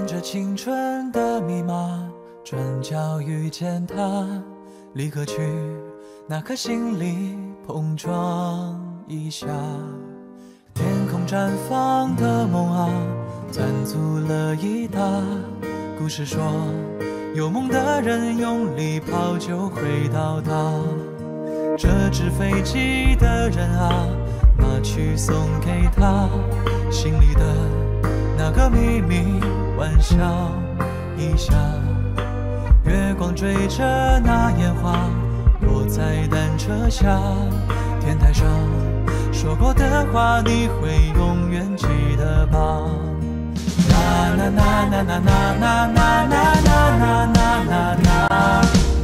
沿着青春的密码，转角遇见他，立刻去那颗心里碰撞一下。天空绽放的梦啊，攒足了一沓。故事说，有梦的人用力跑就会到达。这纸飞机的人啊，拿去送给他，心里的那个秘密，玩笑一下。月光追着那烟花，落在单车下。天台上说过的话，你会永远记得吧？啦啦啦啦啦啦啦啦啦啦啦啦啦。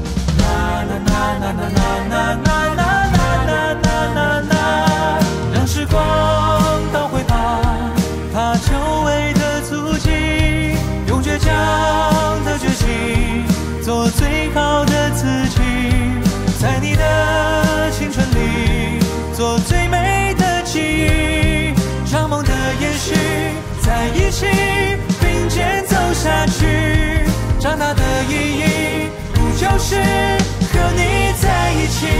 让时光倒回吧，它久违的足迹，用倔强的决心，做最好的自己，在你的青春里，做最美的记忆，让梦的延续，在一起并肩走下去，长大的意义，不就是和你在一起？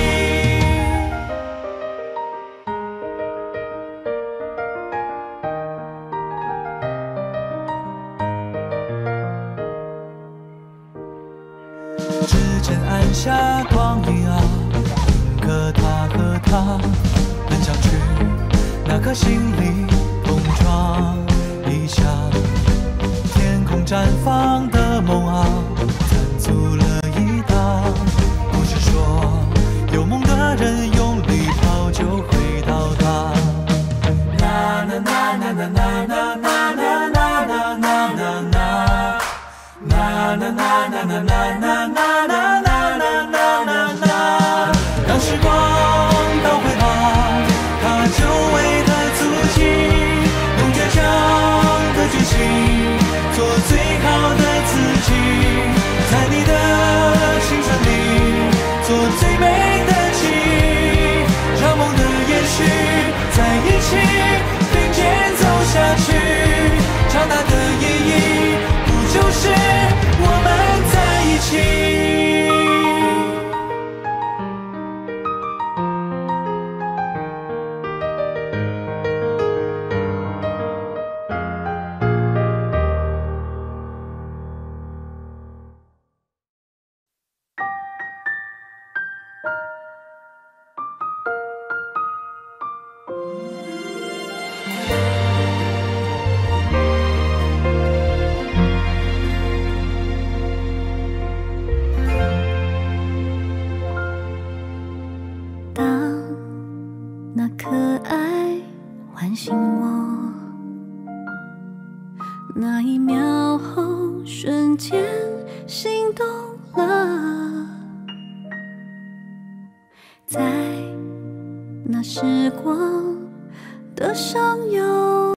指尖按下光影啊，定格他和她，很想去那颗心里碰撞一下。天空绽放的梦啊，攒足了一沓。故事说，有梦的人用力跑就会到达。啦啦啦啦啦啦啦啦啦啦啦啦啦啦。啦啦啦啦啦啦啦啦啦啦啦啦。让时光倒回吧，它久违的足迹，用倔强的决心，做最好的自己，在你的青春里，做最美的记忆，让梦的延续，在一起并肩走下去，长大的意义，不就是我们在一起？ 那可爱唤醒我，那一秒后瞬间心动了，在那时光的上游。